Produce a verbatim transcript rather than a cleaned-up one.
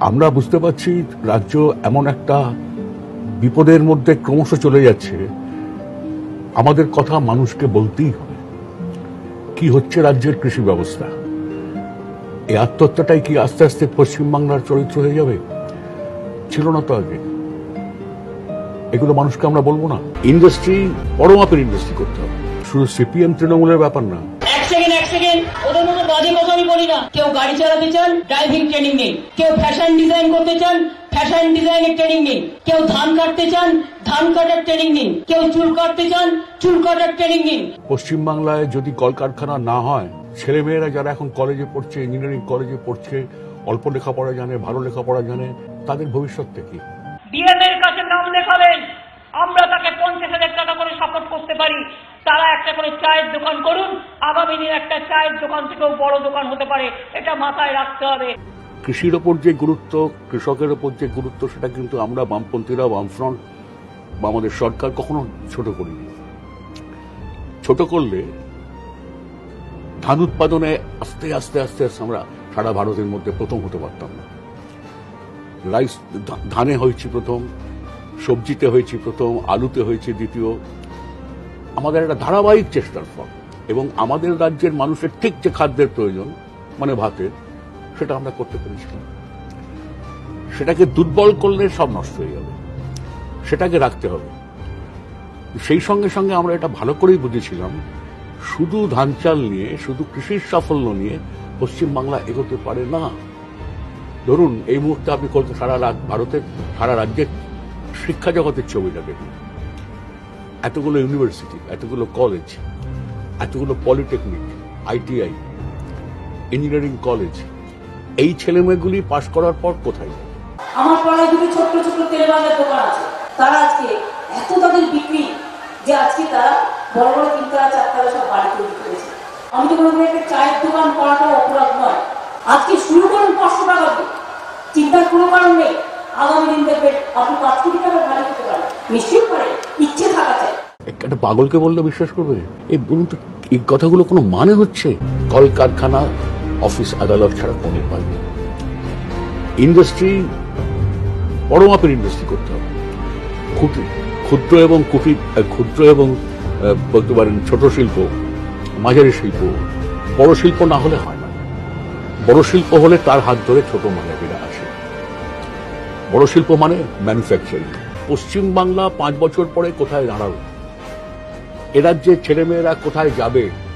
আমরা বুঝতে পারছি রাজ্য এমন একটা বিপদের মধ্যে ক্রমশ চলে যাচ্ছে, আমাদের কথা মানুষকে বলতেই হবে। কি হচ্ছে রাজ্যের কৃষি ব্যবস্থা, এই আত্মহত্যাটাই কি আস্তে আস্তে পশ্চিমবাংলার চরিত্র হয়ে যাবে? ছিল না তো আগে। এগুলো মানুষকে আমরা বলবো না? ইন্ডাস্ট্রি বড় মাপের ইন্ডাস্ট্রি করতে হবে, শুধু সিপিএম তৃণমূলের ব্যাপার না। এক সেকেন্ড এক সেকেন্ড ওদের মতো বাজে কথা আমি বলি না। কেউ গাড়ি চালাতে চান, ড্রাইভিং ট্রেনিং নেই। কেউ ফ্যাশন ডিজাইন করতে চান, ফ্যাশন ডিজাইনের ট্রেনিং নেই। কেউ ধান কাটতে চান, ধান কাটার ট্রেনিং নিন। কেউ চুল কাটতে চান, চুল কাটার ট্রেনিং নিন। পশ্চিমবাংলায় যদি কলকারখানা না হয়, ছেলেমেয়েরা যারা এখন কলেজে পড়ছে, ইঞ্জিনিয়ারিং কলেজে পড়ছে, অল্প লেখাপড়া জানে, ভালো লেখাপড়া জানে, তাদের ভবিষ্যৎটা কি? ডিএম এর কাছে নাম লেখাবেন, আমরা তাকে পঞ্চাশ হাজার টাকা করে সাপোর্ট করতে পারি। তারা একটা করে চায়ের দোকান করুন, আগামী দিন একটা চায়ের দোকান থেকেও বড় দোকান হতে পারে, এটা মাথায় রাখতে হবে। কৃষির ওপর যে গুরুত্ব, কৃষকের ওপর যে গুরুত্ব, সেটা কিন্তু আমরা বামপন্থীরা, বামফ্রন্ট বা আমাদের সরকার কখনো ছোট করিনি। ছোট করলে ধান উৎপাদনে আস্তে আস্তে আস্তে আস্তে আমরা সারা ভারতের মধ্যে প্রথম হতে পারতাম না। রাইস ধানে হয়েছি প্রথম, সবজিতে হয়েছি প্রথম, আলুতে হয়েছে দ্বিতীয়। আমাদের একটা ধারাবাহিক চেষ্টার ফল, এবং আমাদের রাজ্যের মানুষের ঠিক যে খাদ্যের প্রয়োজন, মানে ভাতের, সেটা আমরা করতে পেরেছিলাম। সেটাকে দুর্বল করলে সব নষ্ট হয়ে যাবে, সেটাকে রাখতে হবে। সেই সঙ্গে সঙ্গে আমরা এটা ভালো করেই বুঝেছিলাম, শুধু ধান চাল নিয়ে, শুধু কৃষির সাফল্য নিয়ে পশ্চিমবাংলা এগোতে পারে না। ধরুন এই মুহূর্তে আপনি কলকাতা, সারা ভারতের সারা রাজ্যের শিক্ষা জগতের ছবিটা দেখুন। এতগুলো ইউনিভার্সিটি, এতগুলো কলেজ, এতগুলো পলিটেকনিক, আইটিআই, ইঞ্জিনিয়ারিং কলেজ, এই ছেলেমেয়েগুলি পাশ করার পর কোথায়? আমার পাড়ায় দুটো ছোট্ট ছোট্ট তেলেবাজার দোকান আছে, তারা আজকে এত তাদের বিক্রি যে আজকে তারা বড় বড় তিনতলা চারতলা সব বাড়ি তৈরি করেছে। আমি তো মনে করি একটা চায়ের দোকান করাটা অপরাধ নয়। আজকে শুরু করুন পাঁচশো টাকা দিয়ে, চিন্তার কোনো কারণ নেই। আগামী দিন দেখবেন আপনি পাঁচ কোটি টাকা ভাড়া করতে পারেন, নিশ্চয়ই পারেন, ইচ্ছে থাকা চাই। একটা পাগলকে বললে বিশ্বাস করবে? এই বলুন তো, এই কথাগুলো কোনো মানে হচ্ছে? কলকারখানা, অফিস আদালত ছাড়া কোনো উপায় নেই। ইন্ডাস্ট্রি বড় মাপের ইন্ডাস্ট্রি করতে হবে। ক্ষুদ্র এবং কুটির, ক্ষুদ্র এবং বলতে পারেন ছোট শিল্প, মাঝারি শিল্প, বড় শিল্প না হলে হয় না। বড় শিল্প হলে তার হাত ধরে ছোট মালিকেরা আসে। বড় শিল্প মানে ম্যানুফ্যাকচারিং। পশ্চিমবাংলা পাঁচ বছর পরে কোথায় দাঁড়াবে? এ রাজ্যের ছেলেমেয়েরা কোথায় যাবে?